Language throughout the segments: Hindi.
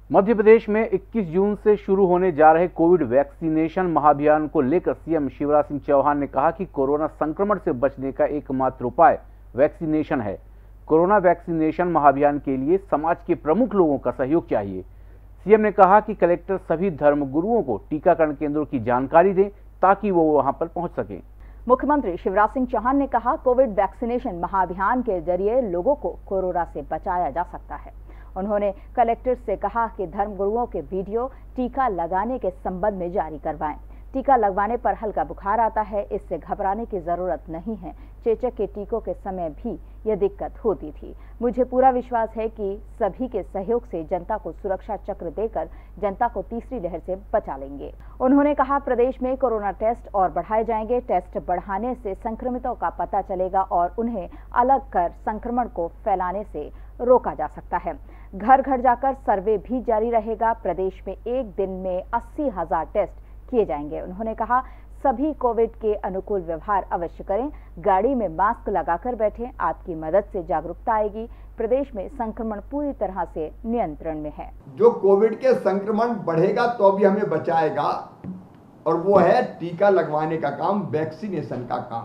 मध्य प्रदेश में 21 जून से शुरू होने जा रहे कोविड वैक्सीनेशन महाअभियान को लेकर सीएम शिवराज सिंह चौहान ने कहा कि कोरोना संक्रमण से बचने का एकमात्र उपाय वैक्सीनेशन है। कोरोना वैक्सीनेशन महाअभियान के लिए समाज के प्रमुख लोगों का सहयोग चाहिए। सीएम ने कहा कि कलेक्टर सभी धर्मगुरुओं को टीकाकरण केंद्रों की जानकारी दें ताकि वो वहां पर पहुंच सकें। मुख्यमंत्री शिवराज सिंह चौहान ने कहा, कोविड वैक्सीनेशन महाअभियान के जरिए लोगों को कोरोना से बचाया जा सकता है। उन्होंने कलेक्टर से कहा कि धर्मगुरुओं के वीडियो टीका लगाने के संबंध में जारी करवाएं। टीका लगवाने पर हल्का बुखार आता है, इससे घबराने की जरूरत नहीं है। चेचक के टीकों के समय भी यह दिक्कत होती थी। मुझे पूरा विश्वास है कि सभी के सहयोग से जनता को सुरक्षा चक्र देकर जनता को तीसरी लहर से बचा लेंगे। उन्होंने कहा, प्रदेश में कोरोना टेस्ट और बढ़ाए जाएंगे। टेस्ट बढ़ाने से संक्रमितों का पता चलेगा और उन्हें अलग कर संक्रमण को फैलाने से रोका जा सकता है। घर घर जाकर सर्वे भी जारी रहेगा। प्रदेश में एक दिन में 80,000 टेस्ट किए जाएंगे। उन्होंने कहा, सभी कोविड के अनुकूल व्यवहार अवश्य करें। गाड़ी में मास्क लगाकर बैठें। आपकी मदद से जागरूकता आएगी। प्रदेश में संक्रमण पूरी तरह से नियंत्रण में है। जो कोविड के संक्रमण बढ़ेगा तो भी हमें बचाएगा, और वो है टीका लगवाने का काम, वैक्सीनेशन का काम।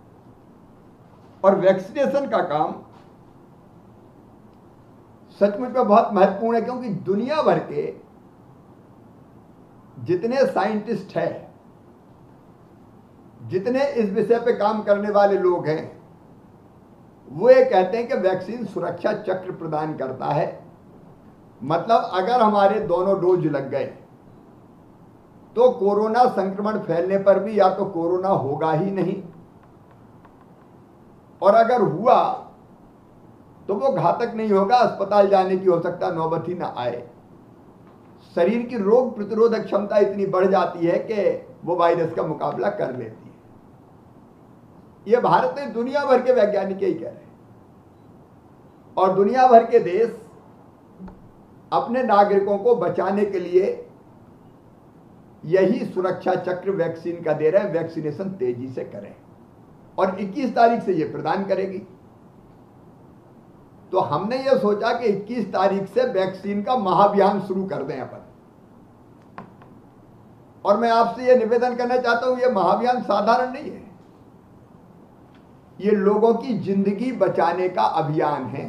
और वैक्सीनेशन का काम सचमुच में बहुत महत्वपूर्ण है, क्योंकि दुनिया भर के जितने साइंटिस्ट हैं, जितने इस विषय पे काम करने वाले लोग हैं, वो ये कहते हैं कि वैक्सीन सुरक्षा चक्र प्रदान करता है। मतलब अगर हमारे दोनों डोज लग गए तो कोरोना संक्रमण फैलने पर भी या तो कोरोना होगा ही नहीं, और अगर हुआ तो वो घातक नहीं होगा, अस्पताल जाने की हो सकता नौबत ही ना आए। शरीर की रोग प्रतिरोधक क्षमता इतनी बढ़ जाती है कि वो वायरस का मुकाबला कर लेती है। ये भारत में दुनिया भर के वैज्ञानिक यही कह रहे हैं, और दुनिया भर के देश अपने नागरिकों को बचाने के लिए यही सुरक्षा चक्र वैक्सीन का दे रहे हैं। वैक्सीनेशन तेजी से करें, और 21 तारीख से ये प्रदान करेगी। तो हमने ये सोचा कि 21 तारीख से वैक्सीन का महाअभियान शुरू कर दें अपन। और मैं आपसे ये निवेदन करना चाहता हूं, ये महाअभियान साधारण नहीं है, ये लोगों की जिंदगी बचाने का अभियान है।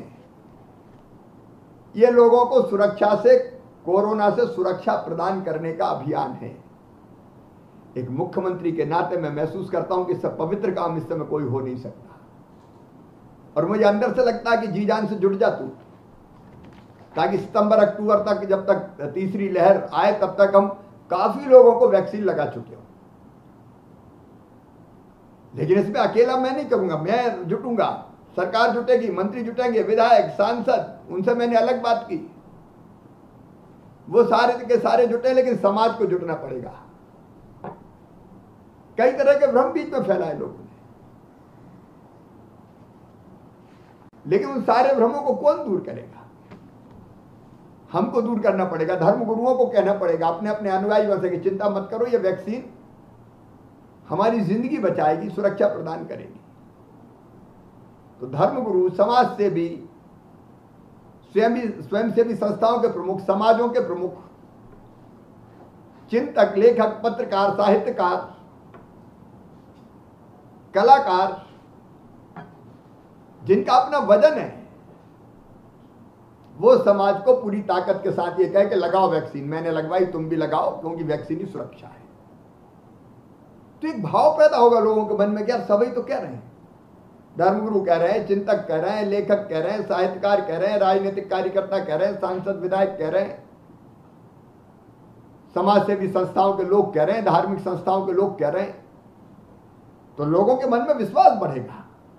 ये लोगों को सुरक्षा से, कोरोना से सुरक्षा प्रदान करने का अभियान है। एक मुख्यमंत्री के नाते मैं महसूस करता हूं कि इससे पवित्र काम इस समय कोई हो नहीं सकता, और मुझे अंदर से लगता है कि जी जान से जुड़ जा तू, ताकि सितंबर अक्टूबर तक, जब तक तीसरी लहर आए, तब तक हम काफी लोगों को वैक्सीन लगा चुके हो। लेकिन इसमें अकेला मैं नहीं करूंगा, मैं जुटूंगा, सरकार जुटेगी, मंत्री जुटेंगे, विधायक, सांसद, उनसे मैंने अलग बात की, वो सारे के सारे जुटे, लेकिन समाज को जुटना पड़ेगा। कई तरह के भ्रम बीच में फैलाए लोगों ने, लेकिन उन सारे भ्रमों को कौन दूर करेगा? हमको दूर करना पड़ेगा। धर्मगुरुओं को कहना पड़ेगा, अपने अपने अनुयायी बन सके, चिंता मत करो, ये वैक्सीन हमारी जिंदगी बचाएगी, सुरक्षा प्रदान करेगी। तो धर्मगुरु, समाज से भी, स्वयंसेवी संस्थाओं के प्रमुख, समाजों के प्रमुख, चिंतक, लेखक, पत्रकार, साहित्यकार, कलाकार, जिनका अपना वजन है, वो समाज को पूरी ताकत के साथ ये कहे कि लगाओ वैक्सीन, मैंने लगवाई, तुम भी लगाओ, क्योंकि वैक्सीन ही सुरक्षा है। तो एक भाव पैदा होगा लोगों के मन में कि यार सभी तो कह रहे हैं, धर्मगुरु कह रहे हैं, चिंतक कह रहे हैं, लेखक कह रहे हैं, साहित्यकार कह रहे हैं, राजनीतिक कार्यकर्ता कह रहे हैं, सांसद विधायक कह रहे हैं, समाज सेवी संस्थाओं के लोग कह रहे हैं, धार्मिक संस्थाओं के लोग कह रहे हैं। तो लोगों के मन में विश्वास बढ़ेगा।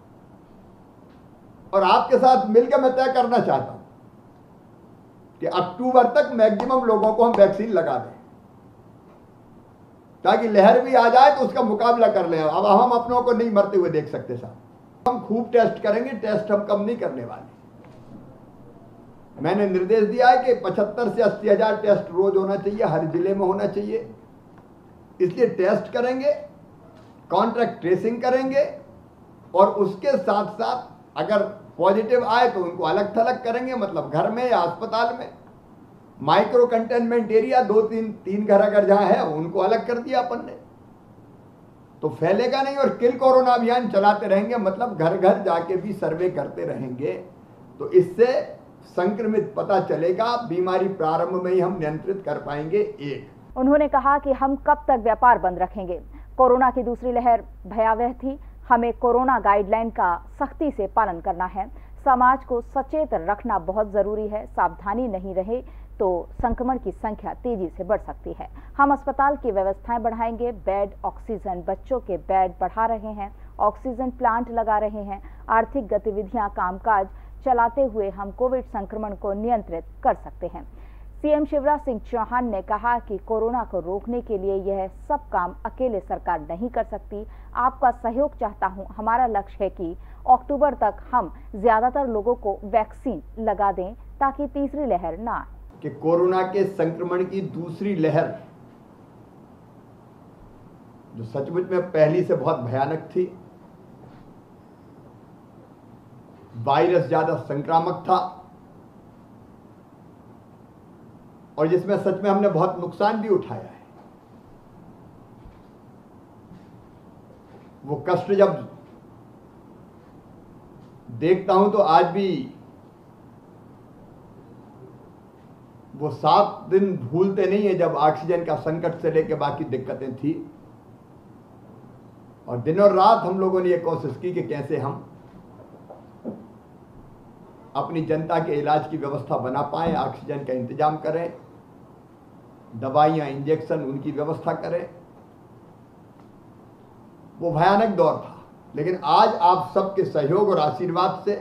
और आपके साथ मिलकर मैं तय करना चाहता हूं कि अक्टूबर तक मैक्सिमम लोगों को हम वैक्सीन लगा दें, ताकि लहर भी आ जाए तो उसका मुकाबला कर लें। अब हम अपनों को नहीं मरते हुए देख सकते साहब, हम खूब टेस्ट करेंगे, टेस्ट हम कम नहीं करने वाले। मैंने निर्देश दिया है कि 75 से 80,000 टेस्ट रोज होना चाहिए, हर जिले में होना चाहिए। इसलिए टेस्ट करेंगे, कॉन्ट्रैक्ट ट्रेसिंग करेंगे, और उसके साथ साथ अगर पॉजिटिव आए तो उनको अलग थलग करेंगे, मतलब घर में या अस्पताल में, माइक्रो कंटेनमेंट एरिया 2-3 घर अगर जहां है उनको अलग कर दिया अपन ने, तो फैलेगा नहीं। और किल कोरोना अभियान चलाते रहेंगे, मतलब घर घर जाके भी सर्वे करते रहेंगे, तो इससे संक्रमित पता चलेगा, बीमारी प्रारंभ में ही हम नियंत्रित कर पाएंगे। एक उन्होंने कहा कि हम कब तक व्यापार बंद रखेंगे। कोरोना की दूसरी लहर भयावह थी, हमें कोरोना गाइडलाइन का सख्ती से पालन करना है। समाज को सचेत रखना बहुत जरूरी है। सावधानी नहीं रहे तो संक्रमण की संख्या तेजी से बढ़ सकती है। हम अस्पताल की व्यवस्थाएं बढ़ाएंगे, बेड, ऑक्सीजन, बच्चों के बेड बढ़ा रहे हैं, ऑक्सीजन प्लांट लगा रहे हैं। आर्थिक गतिविधियां, कामकाज चलाते हुए हम कोविड संक्रमण को नियंत्रित कर सकते हैं। सीएम शिवराज सिंह चौहान ने कहा कि कोरोना को रोकने के लिए यह सब काम अकेले सरकार नहीं कर सकती, आपका सहयोग चाहता हूं। हमारा लक्ष्य है कि अक्टूबर तक हम ज्यादातर लोगों को वैक्सीन लगा दें ताकि तीसरी लहर ना आए। कि कोरोना के संक्रमण की दूसरी लहर जो सचमुच में पहली से बहुत भयानक थी, वायरस ज्यादा संक्रामक था और जिसमें सच में हमने बहुत नुकसान भी उठाया है। वो कष्ट जब देखता हूं तो आज भी वो 7 दिन भूलते नहीं है जब ऑक्सीजन का संकट से लेकर बाकी दिक्कतें थी, और दिन और रात हम लोगों ने ये कोशिश की कि कैसे हम अपनी जनता के इलाज की व्यवस्था बना पाएं, ऑक्सीजन का इंतजाम करें, दवाइयां, इंजेक्शन उनकी व्यवस्था करें। वो भयानक दौर था, लेकिन आज आप सबके सहयोग और आशीर्वाद से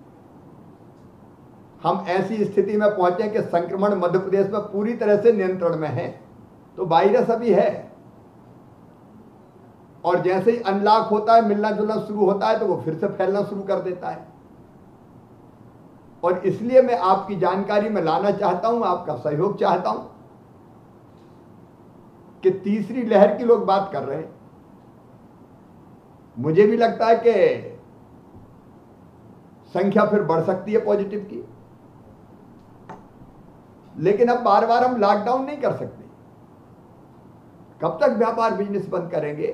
हम ऐसी स्थिति में पहुंचे कि संक्रमण मध्य प्रदेश में पूरी तरह से नियंत्रण में है। तो वायरस अभी है, और जैसे ही अनलॉक होता है, मिलना जुलना शुरू होता है, तो वो फिर से फैलना शुरू कर देता है। और इसलिए मैं आपकी जानकारी में लाना चाहता हूं, आपका सहयोग चाहता हूं कि तीसरी लहर की लोग बात कर रहे हैं। मुझे भी लगता है कि संख्या फिर बढ़ सकती है पॉजिटिव की, लेकिन अब बार बार हम लॉकडाउन नहीं कर सकते। कब तक व्यापार बिजनेस बंद करेंगे?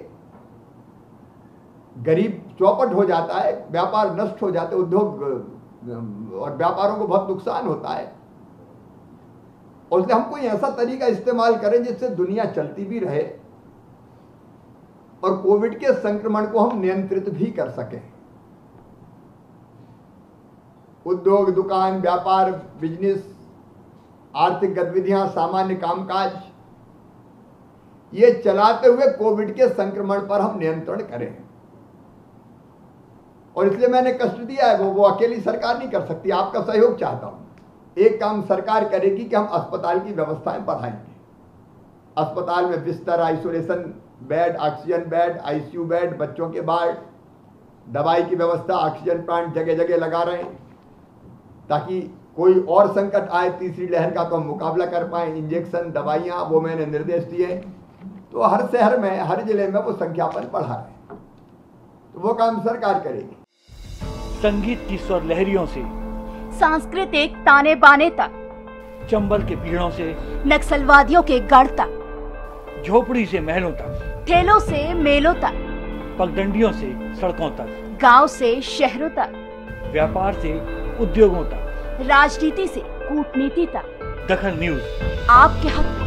गरीब चौपट हो जाता है, व्यापार नष्ट हो जाते, उद्योग और व्यापारों को बहुत नुकसान होता है। और इसलिए हम कोई ऐसा तरीका इस्तेमाल करें जिससे दुनिया चलती भी रहे और कोविड के संक्रमण को हम नियंत्रित भी कर सकें। उद्योग, दुकान, व्यापार, बिजनेस, आर्थिक गतिविधियां, सामान्य कामकाज, ये चलाते हुए कोविड के संक्रमण पर हम नियंत्रण करें। और इसलिए मैंने कष्ट दिया है, वो अकेली सरकार नहीं कर सकती, आपका सहयोग चाहता हूं। एक काम सरकार करेगी कि हम अस्पताल की व्यवस्थाएं बढ़ाएंगे। अस्पताल में बिस्तर, isolation bed, oxygen bed, ICU bed, बच्चों के वार्ड, दवाई की व्यवस्था, ऑक्सीजन प्लांट जगह जगह लगा रहे हैं ताकि कोई और संकट आए तीसरी लहर का तो हम मुकाबला कर पाए। इंजेक्शन, दवाइयां, वो मैंने निर्देश दिए। तो हर शहर में, हर जिले में वो संख्यापन बढ़ा रहे हैं, तो वो काम सरकार करेगी। संगीत की स्वर लहरियों से सांस्कृतिक ताने बाने तक, चंबल के पीड़ों से नक्सलवादियों के गढ़ तक, झोपड़ी से महलों तक, ठेलों से मेलों तक, पगडंडियों से सड़कों तक, गांव से शहरों तक, व्यापार से उद्योगों तक, राजनीति से कूटनीति तक, दखल न्यूज आपके हक में।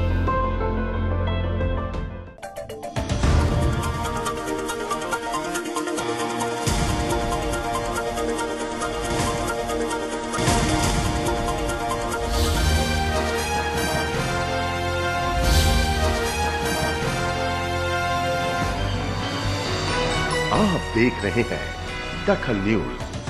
आप देख रहे हैं दखल न्यूज।